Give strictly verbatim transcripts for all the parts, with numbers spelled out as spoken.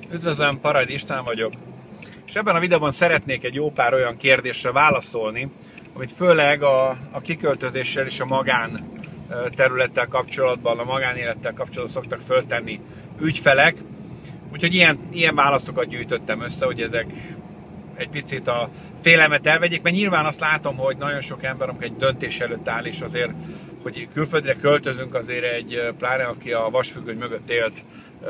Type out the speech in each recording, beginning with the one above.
Üdvözlöm, Parajdi István vagyok, és ebben a videóban szeretnék egy jó pár olyan kérdésre válaszolni, amit főleg a, a kiköltözéssel és a magán területtel kapcsolatban, a magánélettel kapcsolatban szoktak föltenni ügyfelek. Úgyhogy ilyen, ilyen válaszokat gyűjtöttem össze, hogy ezek egy picit a félelmet elvegyék, mert nyilván azt látom, hogy nagyon sok ember, amikor egy döntés előtt áll, és azért, hogy külföldre költözünk, azért egy, pláne aki a vasfüggöny mögött élt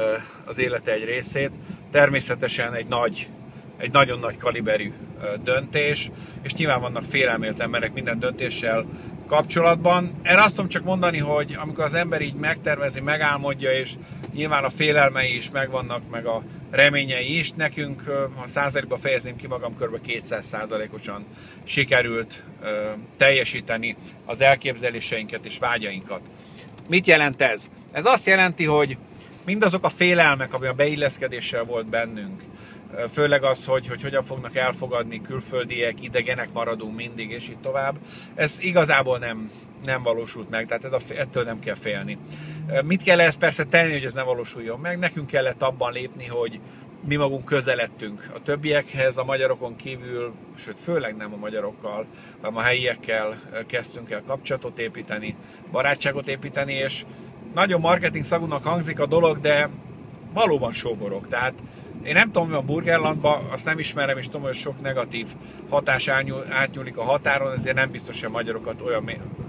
az élete egy részét, természetesen egy nagy, egy nagyon nagy kaliberű döntés, és nyilván vannak félelmei az emberek minden döntéssel kapcsolatban. Erre azt tudom csak mondani, hogy amikor az ember így megtervezi, megálmodja, és nyilván a félelmei is megvannak, meg a reményei is, nekünk, ha százalékban fejezném ki magam, kb. kétszáz százalékosan sikerült teljesíteni az elképzeléseinket és vágyainkat. Mit jelent ez? Ez azt jelenti, hogy mindazok a félelmek, ami a beilleszkedéssel volt bennünk, főleg az, hogy, hogy hogyan fognak elfogadni külföldiek, idegenek maradunk mindig, és így tovább, ez igazából nem, nem valósult meg, tehát ez a, ettől nem kell félni. Mit kell ezt persze tenni, hogy ez ne valósuljon meg? Nekünk kellett abban lépni, hogy mi magunk közeledtünk a többiekhez, a magyarokon kívül, sőt főleg nem a magyarokkal, hanem a helyiekkel kezdtünk el kapcsolatot építeni, barátságot építeni, és nagyon marketing szagúnak hangzik a dolog, de valóban sóborok. Tehát én nem tudom, mi a Burgerlandban, azt nem ismerem, és tudom, hogy sok negatív hatás átnyúlik a határon, ezért nem biztos, hogy a magyarokat olyan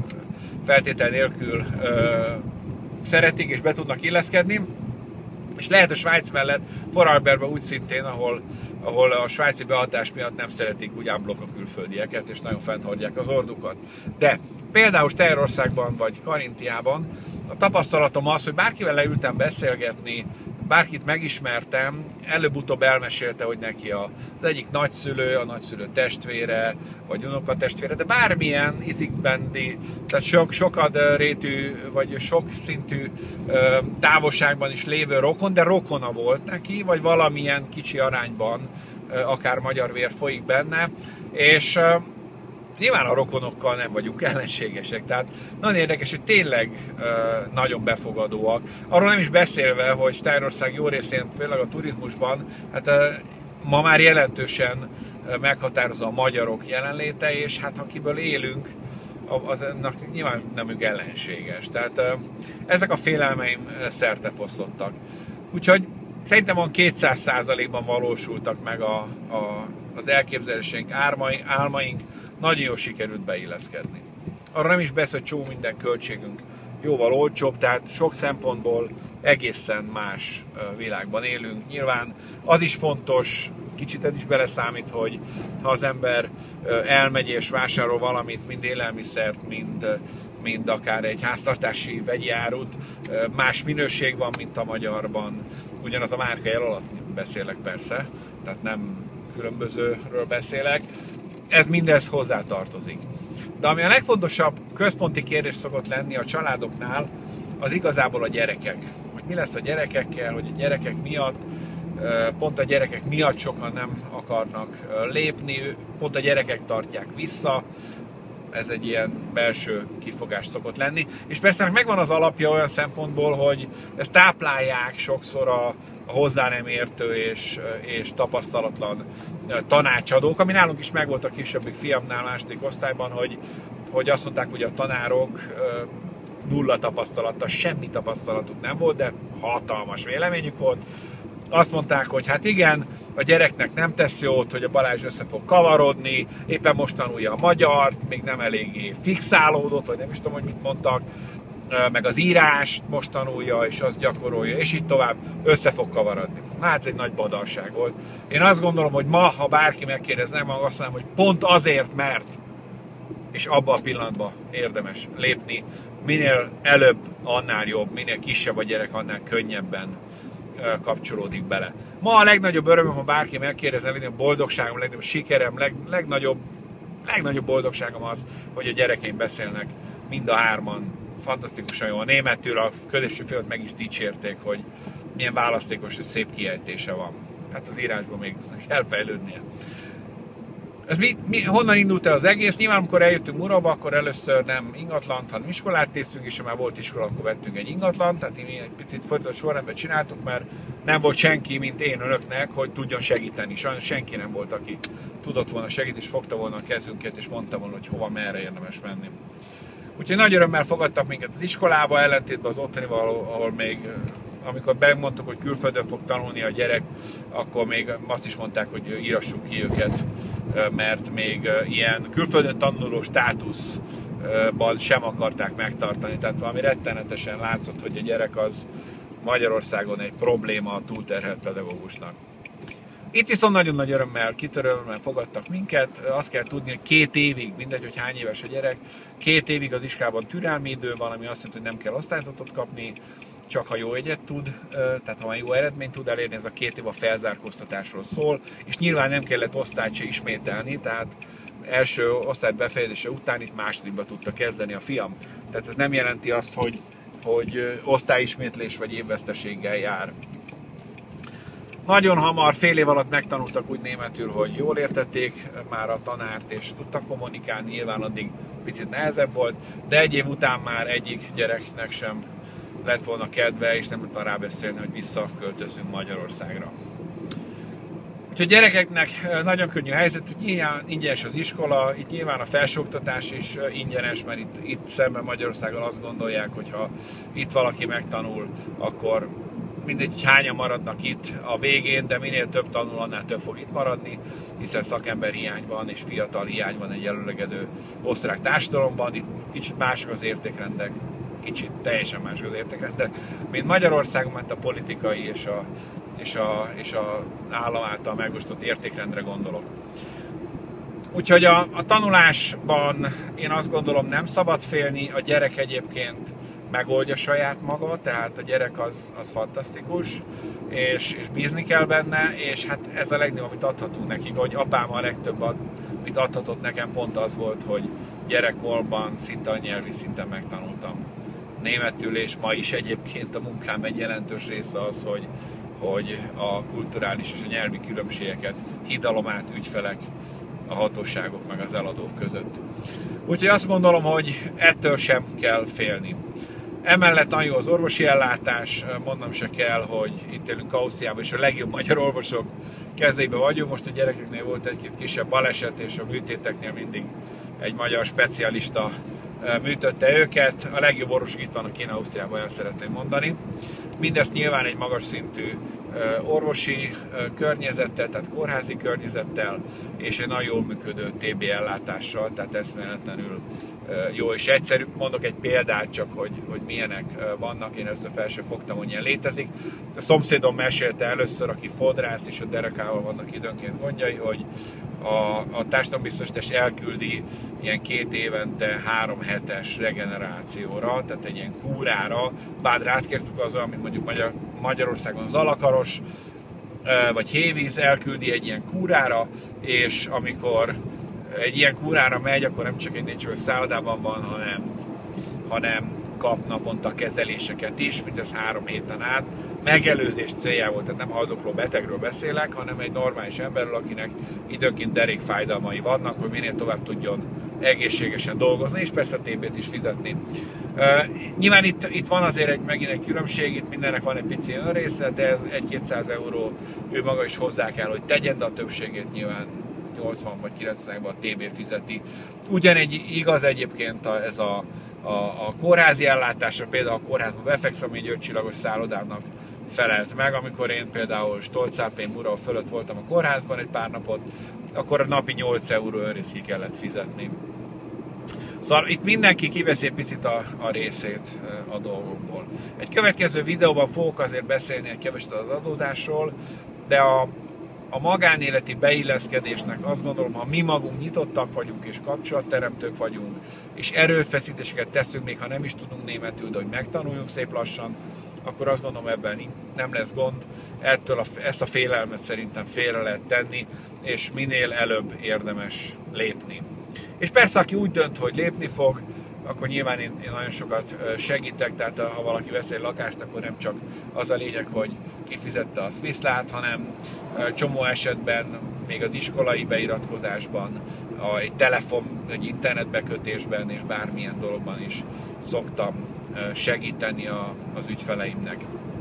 feltétel nélkül ö, szeretik és be tudnak illeszkedni. És lehet a Svájc mellett, Vorarlbergben úgy szintén, ahol, ahol a svájci behatás miatt nem szeretik úgy ámblok a külföldieket, és nagyon fennhordják az ordukat. De például Steyrországban vagy Karintiában a tapasztalatom az, hogy bárkivel leültem beszélgetni, bárkit megismertem, előbb-utóbb elmesélte, hogy neki az egyik nagyszülő, a nagyszülő testvére, vagy unokatestvére, de bármilyen izikbendi, tehát sok, sokadrétű, vagy sok szintű távolságban is lévő rokon, de rokona volt neki, vagy valamilyen kicsi arányban akár magyar vér folyik benne, és nyilván a rokonokkal nem vagyunk ellenségesek, tehát nagyon érdekes, hogy tényleg uh, nagyon befogadóak. Arról nem is beszélve, hogy Steyrország jó részén, főleg a turizmusban, hát uh, ma már jelentősen uh, meghatározó a magyarok jelenléte, és hát ha kiből élünk, az ennek nyilván nem ellenséges. Tehát uh, ezek a félelmeim szertefoszlottak. Úgyhogy szerintem van kétszáz százalékban valósultak meg a, a, az elképzeléseink, álmaink, nagyon jól sikerült beilleszkedni. Arra nem is beszél, hogy csomó minden költségünk jóval olcsóbb, tehát sok szempontból egészen más világban élünk. Nyilván az is fontos, kicsit ez is beleszámít, hogy ha az ember elmegy és vásárol valamit, mind élelmiszert, mind, mind akár egy háztartási vegyi árut, más minőség van, mint a magyarban. Ugyanaz a márkajel alatt beszélek persze, tehát nem különbözőről beszélek. Ez mindez hozzá tartozik. De ami a legfontosabb központi kérdés szokott lenni a családoknál, az igazából a gyerekek. Hogy mi lesz a gyerekekkel, hogy a gyerekek miatt, pont a gyerekek miatt sokan nem akarnak lépni, pont a gyerekek tartják vissza. Ez egy ilyen belső kifogás szokott lenni. És persze megvan az alapja olyan szempontból, hogy ezt táplálják sokszor a, a hozzá nem értő és, és tapasztalatlan tanácsadók, ami nálunk is megvolt a kisebbik fiamnál második osztályban, hogy, hogy azt mondták, hogy a tanárok nulla tapasztalattal, semmi tapasztalatuk nem volt, de hatalmas véleményük volt. Azt mondták, hogy hát igen, a gyereknek nem tesz jót, hogy a Balázs össze fog kavarodni, éppen most tanulja a magyart, még nem eléggé fixálódott, vagy nem is tudom, hogy mit mondtak, meg az írást most tanulja, és azt gyakorolja, és így tovább össze fog kavarodni. Hát ez egy nagy badalság volt. Én azt gondolom, hogy ma, ha bárki megkérdez, nem azt mondom, hogy pont azért, mert, és abban a pillanatban érdemes lépni, minél előbb, annál jobb, minél kisebb a gyerek, annál könnyebben kapcsolódik bele. Ma a legnagyobb örömöm, ha bárki megkérdez, a legnagyobb boldogságom, a legnagyobb sikerem, leg, legnagyobb, legnagyobb boldogságom az, hogy a gyerekeim beszélnek mind a hárman fantasztikusan jól németül, a középső fiat meg is dicsérték, hogy milyen választékos és szép kiejtése van. Hát az írásban még kell fejlődnie. Ez mi, mi, honnan indult el az egész? Nyilván, amikor eljöttünk Murauba, akkor először nem ingatlant, hanem iskolát néztünk, és ha már volt iskola, akkor vettünk egy ingatlant, tehát mi egy picit folyamatos sorrendben csináltuk, mert nem volt senki, mint én önöknek, hogy tudjon segíteni. Sajnos senki nem volt, aki tudott volna segíteni, és fogta volna a kezünket, és mondta volna, hogy hova, merre érdemes menni. Úgyhogy nagy örömmel fogadtak minket az iskolába, ellentétben az otthonival, ahol még, amikor megmondtuk, hogy külföldön fog tanulni a gyerek, akkor még azt is mondták, hogy írassuk ki őket, mert még ilyen külföldön tanuló státuszban sem akarták megtartani. Tehát valami rettenetesen látszott, hogy a gyerek az Magyarországon egy probléma a túlterhelt pedagógusnak. Itt viszont nagyon nagy örömmel, kitörőmmel fogadtak minket. Azt kell tudni, hogy két évig, mindegy, hogy hány éves a gyerek, két évig az iskolában türelmi idő van, ami azt jelenti, hogy nem kell osztályzatot kapni, csak ha jó egyet tud, tehát ha jó eredményt tud elérni, ez a két év a felzárkóztatásról szól, és nyilván nem kellett osztályt se ismételni, tehát első osztály befejezése után itt másodikba tudta kezdeni a fiam. Tehát ez nem jelenti azt, hogy, hogy osztályismétlés vagy évveszteséggel jár. Nagyon hamar, fél év alatt megtanultak úgy németül, hogy jól értették már a tanárt, és tudtak kommunikálni, nyilván addig picit nehezebb volt, de egy év után már egyik gyereknek sem lett volna kedve, és nem tudtam rábeszélni, hogy visszaköltözünk Magyarországra. Úgyhogy gyerekeknek nagyon könnyű a helyzet, hogy nyilván ingyenes az iskola, itt nyilván a felsőoktatás is ingyenes, mert itt, itt szemben Magyarországon azt gondolják, hogy ha itt valaki megtanul, akkor mindegy, hogy hányan maradnak itt a végén, de minél több tanul, annál több fog itt maradni, hiszen szakember hiány van, és fiatal hiány van egy előlegedő osztrák társadalomban, itt kicsit mások az értékrendek, kicsit teljesen mások az értékrendek, mint Magyarországon, mert a politikai és a, és a, és a állam által megosztott értékrendre gondolok. Úgyhogy a, a tanulásban én azt gondolom, nem szabad félni, a gyerek egyébként megoldja saját maga, tehát a gyerek az, az fantasztikus, és, és bízni kell benne, és hát ez a legnagyobb, amit adhatunk neki, hogy apám a legtöbb, amit adhatott nekem, pont az volt, hogy gyerekkorban szinte a nyelvi szinten megtanultam németül, és ma is egyébként a munkám egy jelentős része az, hogy, hogy a kulturális és a nyelvi különbségeket hidalom át ügyfelek, a hatóságok meg az eladók között. Úgyhogy azt gondolom, hogy ettől sem kell félni. Emellett nagyon jó az orvosi ellátás, mondnom se kell, hogy itt élünk Ausztriában, és a legjobb magyar orvosok kezébe vagyunk. Most a gyerekeknél volt egy-két kisebb baleset, és a műtéteknél mindig egy magyar specialista műtötte őket. A legjobb orvosok itt vannak én Ausztriában, el szeretném mondani. Mindezt nyilván egy magas szintű orvosi környezettel, tehát kórházi környezettel, és egy nagyon jól működő té bé ellátással, tehát eszméletlenül jó és egyszerű. Mondok egy példát csak, hogy, hogy milyenek vannak, én először fel sem fogtam, hogy ilyen létezik. A szomszédom mesélte először, aki fodrász, és a derekával vannak időnként gondjai, hogy a, a társadalombiztosítás elküldi ilyen két évente három hetes regenerációra, tehát egy ilyen kúrára. Bár átkértük az olyan, mint mondjuk Magyar, Magyarországon Zalakaros, vagy Hévíz elküldi egy ilyen kúrára, és amikor egy ilyen kúrára megy, akkor nem csak egy négycsillagos szállodában van, hanem, hanem kap naponta kezeléseket is, mint ez három héten át. Megelőzés céljából, tehát nem haldokló betegről beszélek, hanem egy normális emberről, akinek időnként derékfájdalmai vannak, hogy minél tovább tudjon egészségesen dolgozni, és persze té bét is fizetni. Uh, nyilván itt, itt van azért egy, megint egy különbség, itt mindennek van egy pici önrésze, de ez egy-kétszáz euró ő maga is hozzá kell, hogy tegyen, de a többségét nyilván nyolcvan vagy kilencvenben a té bé fizeti. Ugyanegy igaz egyébként a, ez a, a, a kórházi ellátásra, például a kórházban befekszem, egy ötcsillagos szállodának felelt meg, amikor én például Stolcápén Murau fölött voltam a kórházban egy pár napot, akkor a napi nyolc euró önrészt ki kellett fizetni. Szóval itt mindenki kiveszi egy picit a, a részét a dolgokból. Egy következő videóban fogok azért beszélni egy keveset az adózásról, de a, a magánéleti beilleszkedésnek azt gondolom, ha mi magunk nyitottak vagyunk és kapcsolatteremtők vagyunk, és erőfeszítéseket teszünk, még ha nem is tudunk németül, de hogy megtanuljuk szép lassan, akkor azt gondolom, ebben nem lesz gond. Ettől a, ezt a félelmet szerintem félre lehet tenni, és minél előbb érdemes lépni. És persze, aki úgy dönt, hogy lépni fog, akkor nyilván én, én nagyon sokat segítek, tehát ha valaki vesz egy lakást, akkor nem csak az a lényeg, hogy kifizette a Swisslát, hanem csomó esetben még az iskolai beiratkozásban, a, egy telefon, egy internetbekötésben és bármilyen dologban is szoktam segíteni a, az ügyfeleimnek.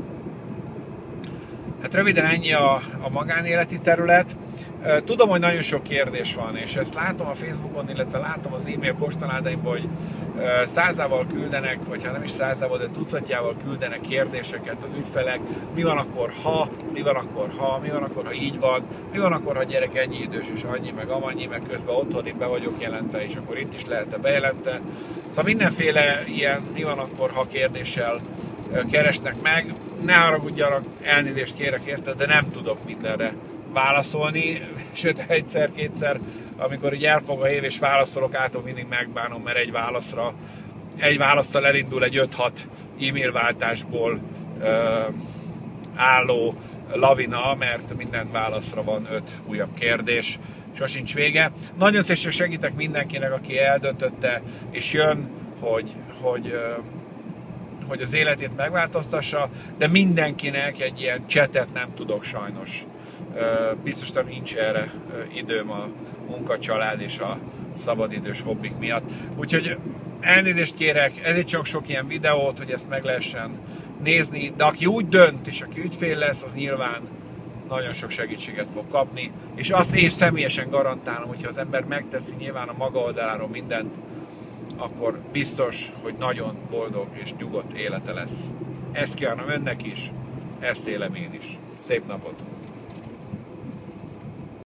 Hát röviden ennyi a, a magánéleti terület. Tudom, hogy nagyon sok kérdés van, és ezt látom a Facebookon, illetve látom az e-mail postaládaimban, hogy százával küldenek, vagy hát nem is százával, de tucatjával küldenek kérdéseket az ügyfelek. Mi van akkor, ha, mi van akkor, ha, mi van akkor, ha így van, mi van akkor, ha a gyerek ennyi idős, és annyi, meg amannyi, meg közben otthon be vagyok jelentve, és akkor itt is lehet-e bejelentve. Szóval mindenféle ilyen mi van akkor, ha kérdéssel keresnek meg. Ne haragudjanak, elnézést kérek érte, de nem tudok mindenre válaszolni, sőt egyszer-kétszer, amikor így elfog a év és válaszolok, ától mindig megbánom, mert egy válaszra, egy válaszsal elindul egy öt-hat e-mail váltásból ö, álló lavina, mert minden válaszra van öt újabb kérdés, sosincs vége. Nagyon szépen segítek mindenkinek, aki eldöntötte és jön, hogy, hogy ö, hogy az életét megváltoztassa, de mindenkinek egy ilyen csetet nem tudok sajnos. Biztos, hogy nincs erre időm a munka, család és a szabadidős hobbik miatt. Úgyhogy elnézést kérek, ezért csak sok ilyen videót, hogy ezt meg lehessen nézni, de aki úgy dönt, és aki ügyfél lesz, az nyilván nagyon sok segítséget fog kapni, és azt én személyesen garantálom, hogyha az ember megteszi nyilván a maga oldaláról mindent, akkor biztos, hogy nagyon boldog és nyugodt élete lesz. Ezt kívánom önnek is, ezt élem én is. Szép napot!